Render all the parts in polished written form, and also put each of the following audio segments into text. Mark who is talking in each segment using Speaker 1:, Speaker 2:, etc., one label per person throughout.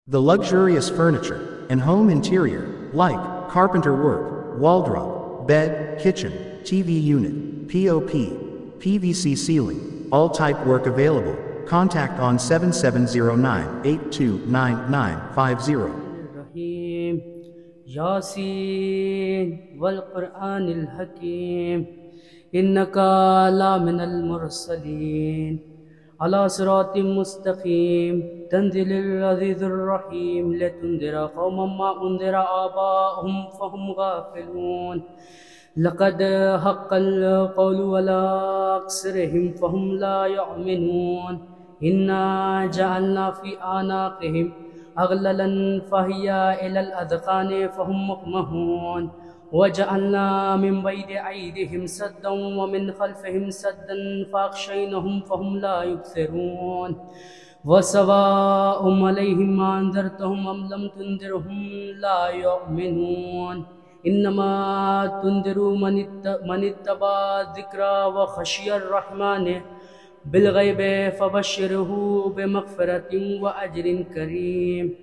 Speaker 1: The luxurious furniture and home interior, like carpenter work, wardrobe, bed, kitchen, TV unit, POP, PVC ceiling, all type work available. Contact on 7709-829950.
Speaker 2: الرحيم ياسين والقرآن الحكيم إنك لمن المرسلين على صراط مستقيم تنزيل العزيز الرحيم لتنذر قوما ما أنذر آباؤهم فهم غافلون لقد حق القول على أكثرهم فهم لا يؤمنون إنا جعلنا في أعناقهم أغللا فهي إلى الأذقان فهم مقمحون وجعلنا من بين أيديهم سدا ومن خلفهم سدا فأغشيناهم فهم لا يبصرون وسواء عليهم أنذرتهم أم لم تنذرهم لا يؤمنون إنما تنذر من اتبع الذكر وخشي الرحمن بالغيب فبشره بمغفرة وأجر كريم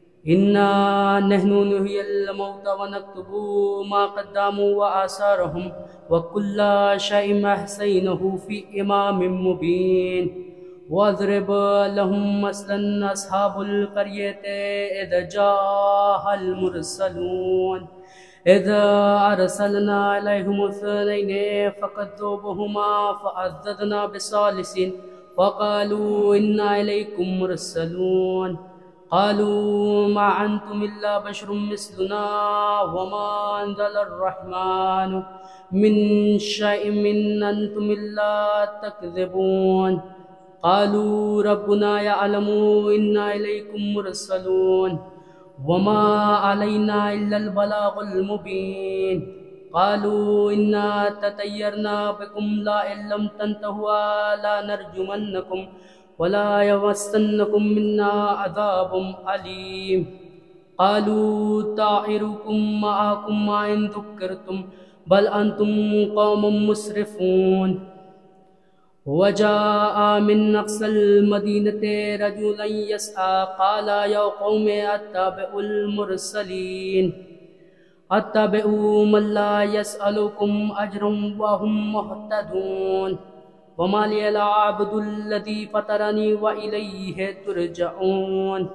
Speaker 2: إنا نحن نحيي الموتى ونكتب ما قدموا وآثارهم وكل شيء أحصيناه في إمام مبين واضرب لهم مثلا أصحاب القرية إذ جاءها المرسلون إذا أرسلنا عليهم اثنين فكذبوهما فعززنا بثالث فقالوا إنا إليكم مرسلون قالوا ما أنتم إلا بشر مثلنا وما أنزل الرحمن من شيء من أنتم إلا تكذبون قالوا ربنا يعلم إنا إليكم مرسلون وما علينا إلا البلاغ المبين قالوا إنا تطيرنا بكم لئن لم تنتهوا لنرجمنكم ولا يمسنكم منا عذاب أليم قالوا طائركم معكم إن ذكرتم بل أنتم قوم مسرفون وجاء من أقصى المدينة رجلا يسعى قال يا قوم أتبعوا المرسلين أتبعوا من لا يسألكم أجرا وهم مهتدون وما لي لا أعبد الذي فطرني وإليه ترجعون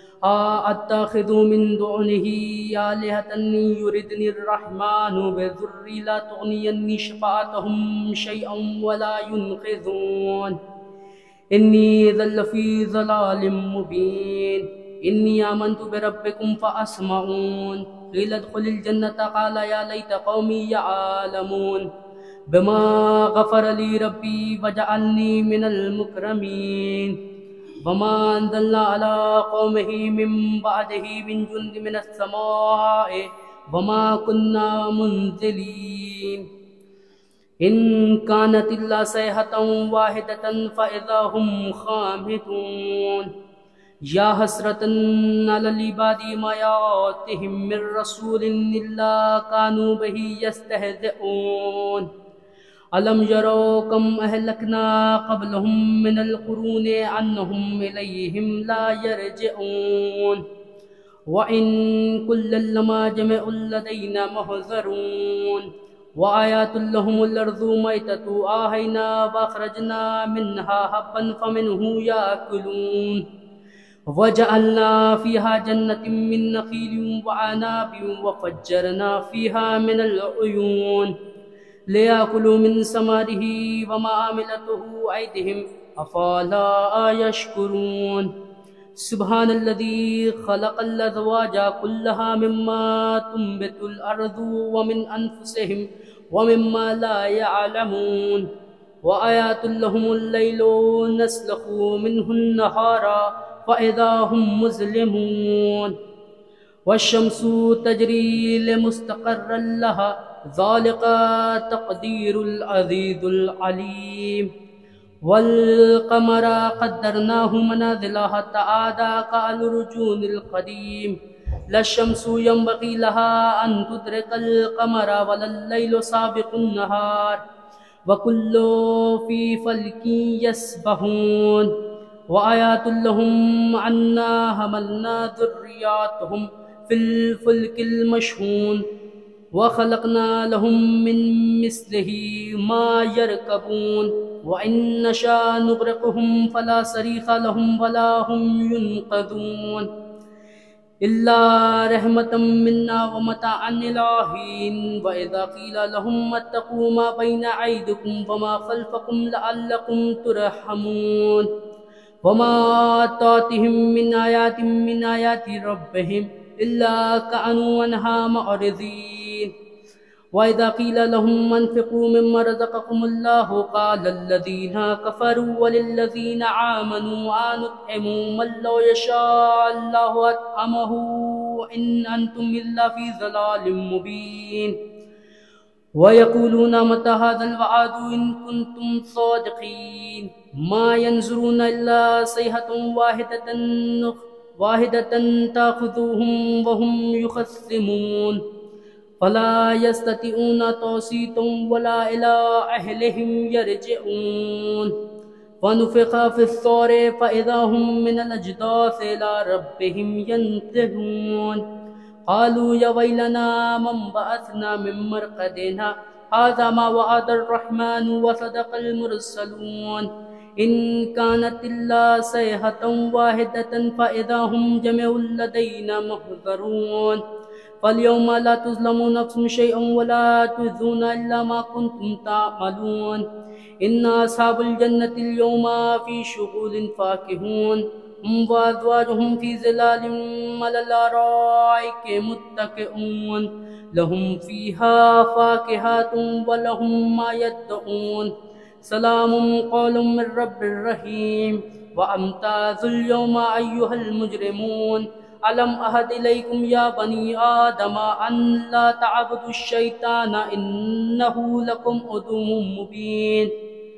Speaker 2: أتخذ من دونه آلهة يردني الرحمن بضر لا تغني شفاعتهم شيئا ولا ينقذون إني ذل في ضلال مبين إني آمنت بربكم فأسمعون قيل ادخل الجنة قال يا ليت قومي يعلمون بما غفر لي ربي وجعلني من المكرمين وما أنزلنا على قومه من بعده من جند من السماء وما كنا منزلين إن كانت إلا صيحة واحدة فإذا هم خامدون يا حسرة على العباد ما يأتيهم من رسول إلا كانوا به يستهزئون ألم يروا كم أهلكنا قبلهم من القرون أنهم إليهم لا يرجعون وإن كلا لما جميع لدينا محضرون وآيات لهم الأرض ميتة آهينا وأخرجنا منها حبا فمنه يأكلون وجعلنا فيها جنة من نخيل وعناب وفجرنا فيها من العيون ليأكلوا من ثمره وما عملته أيديهم أفلا يشكرون سبحان الذي خلق الأزواج كلها مما تنبت الأرض ومن أنفسهم ومما لا يعلمون وآيات لهم الليل نسلخ منه النهار فإذا هم مظلمون والشمس تجري لمستقر لها ذلك تقدير العزيز العليم والقمر قدرناه منازل حتى عاد كالعرجون القديم لا الشمس ينبغي لها أن تدرك القمر ولا الليل سابق النهار وكل في فلك يسبحون वआयातुल लहुम अन्ना हमलना ज़ुर्रिय्यातहुम फिल फुल्किल मशहून व खलक़ना लहुम मिन मिस्लिही मा यरकबून व इन नशा नुग़रिक़हुम फला सरीख़ लहुम वला हुम युनक़ज़ून इल्ला रहमतम मिन्ना व मताअन इला हीन व इज़ा क़ीला लहुम इत्तक़ू मा बैना अयदिकुम व मा ख़ल्फ़कुम लअल्लकुम तुरहमून व मा तातिहिम मिन आयाति रब्बिहिम इल्ला कानू अन्हा मुअरिज़ीन व इज़ा क़ीला लहुम अन्फ़िक़ू मिम्मा रज़क़कुमुल्लाहु क़ाला अल्लज़ीना कफ़रू वलिल्लज़ीना आमनू अनुत्इमू मन लौ यशाअल्लाहु अत्अमहु इन अंतुम इल्ला फ़ी ज़लालिम मुबीन व यक़ूलून मता हाज़ल वअदु इन कुन्तुम सादिक़ीन मा यंज़ुरून इल्ला सयहतन वाहिदतन ताख़ुज़ुहुम व हुम युख़स्सिमून फला यस्ततिऊन तौसीतुम वला इला अहलिहिम यरजिऊन फनुफ़िख़ फ़िस्सूरि फ़इज़ा हुम मिनल अजदाथि इला रब्बिहिम यंसिलून क़ालू या वैलना मन बअसना मिन मरक़दिना हाज़ा मा वअदर रहमानु व सदक़ल मुरसलून इन कानत इल्ला सयहतन वाहिदतन फ़इज़ा हुम जमीउन लदैना मुहज़रून फ़ल्यौम ला तुज़लमू नफ़्सुन शैअन वला तुजज़ून इल्ला मा कुन्तुम तअमलून इन्ना अस्हाबुल जन्नतिल यौमा फ़ी शुग़ुलिन फ़ाकिहून हुम व अज़वाजुहुम फ़ी ज़िलालिन अलल अराइकि मुत्तकिऊन लहुम फ़ीहा फ़ाकिहतुन व लहुम मा यद्दऊन सलामुन क़ौलुम मिर रब्बिर रहीम व अम्ताज़ुल यौमा अय्युहल मुजरिमून अलम अहद इलैकुम या बनी आदम अन ला तअबुदुश शैतान इन्नहु लकुम अदुव्वुम मुबीन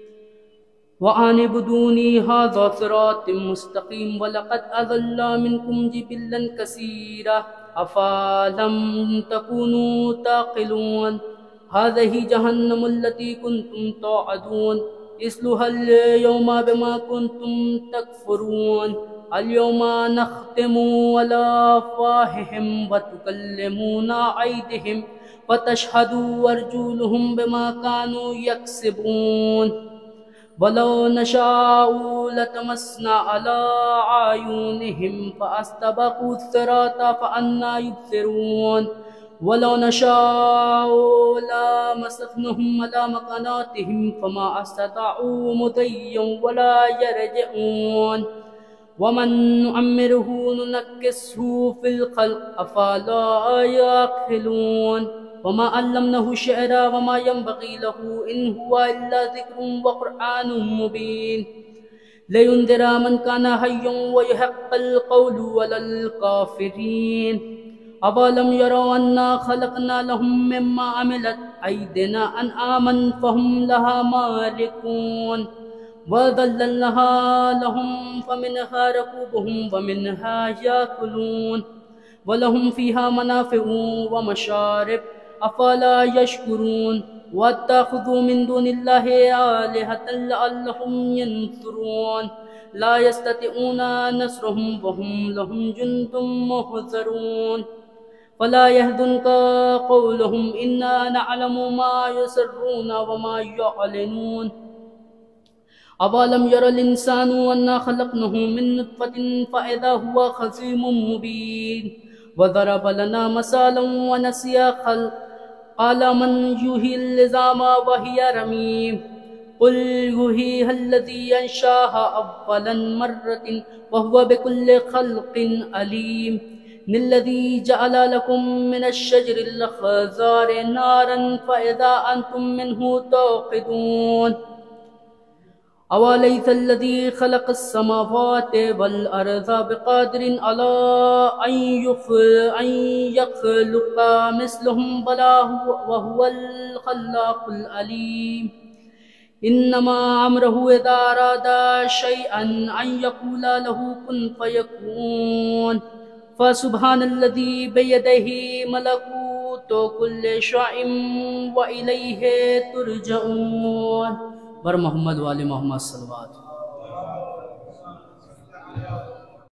Speaker 2: व अनिबुदूनी हाज़ा सिरातुम मुस्तक़ीम व लक़द अज़ल्ला मिनकुम जिबिल्लन कसीरा अफ़लम तकूनू ताक़िलून हाज़िही जहन्नम अल्लती कुन्तुम तौअदून इस्लुहल यौमा बिमा कुन्तुम तकफ़ुरून अल-यौमा नख़्तिमु अला अफ़वाहिहिम व तुकल्लिमुना अयदिहिम व तशहदु अर्जुलुहुम बिमा कानू यक्सिबून वलौ नशाउ लतमस्ना अला आयुनिहिम फ़अस्तबक़ू सिराता फ़अन्ना युबसिरून वलौ नशाउ लमसख़्नहुम अला मकानातिहिम फ़मा अस्तताऊ मुदय्यन वला यरजिऊन वमन नुअम्मिरहु नुनक्किसहु फ़िल ख़ल्क़ अफ़ला यअक़िलून वमा अल्लमनाहु शिअरा वमा यंबग़ी लहु इन हुवा इल्ला ज़िक्रुन व क़ुरआनुम मुबीन लियुन्ज़िरा मन काना हय्यन व युहिक़्क़ल क़ौलु अलल काफ़िरीन अवलम यरौ अन्ना ख़लक़ना लहुम मिम्मा अमिलत अयदीना अनआमन फ़हुम लहा मालिकून वज़ल्लल्नाहा लहुम फ़मिनहा रकूबुहुम व मिनहा याकुलून वलहुम फ़ीहा मनाफ़िउ व मशारिब अफ़ला यशकुरून वत्तख़ज़ू मिन दूनिल्लाहि आलिहतन लअल्लहुम यंसुरून ला यस्ततिऊना नस्रहुम व हुम लहुम जुन्दुम मुहज़रून फला यहज़ुनका क़ौलुहुम इन्ना नअलमु मा युसिर्रून व मा युअलिनून अवलम यरल इंसानु अन्ना ख़लक़नाहु मिन नुत्फ़तिन फ़इज़ा हुवा ख़सीमुम मुबीन व ज़रब लना मसालन व नसिया ख़ल्क़ क़ाल मन युहील इज़ामा व हिय रमीम क़ुल युहीहा अल्लज़ी अंशअहा अव्वल मर्रतिन व हुवा बिकुल्लि ख़ल्क़िन अलीम निल्लज़ी जअल लकुम मिनश शजरिल अख़ज़ारि नारन फ़इज़ा अंतुम मिन्हु तौक़िदून अवलैसा अल्लज़ी ख़लक़स समावाति वल अर्ज़ बिक़ादिरिन अला अन यख़्लुक़ा मिस्लहुम बला व हुवल ख़ल्लाक़ुल अलीम इन्नमा अम्रुहु इज़ा अरादा शैअन अन यक़ूला लहु कुन फ़यकून फ़सुब्हानल्लज़ी बियदिही मलकूतु कुल्लि शैइन व इलैहि तुरजऊन बर मोहम्मद वाले मोहम्मद सल्लल्लाहु अलैहि वसल्लम।